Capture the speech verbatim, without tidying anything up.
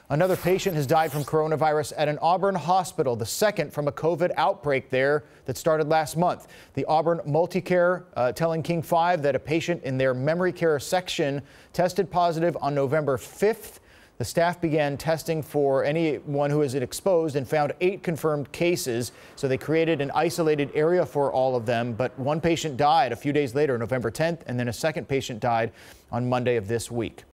Another patient has died from coronavirus at an Auburn hospital, the second from a COVID outbreak there that started last month. The Auburn MultiCare uh, telling King five that a patient in their memory care section tested positive on November fifth. The staff began testing for anyone who is exposed and found eight confirmed cases. So they created an isolated area for all of them. But one patient died a few days later, November tenth, and then a second patient died on Monday of this week.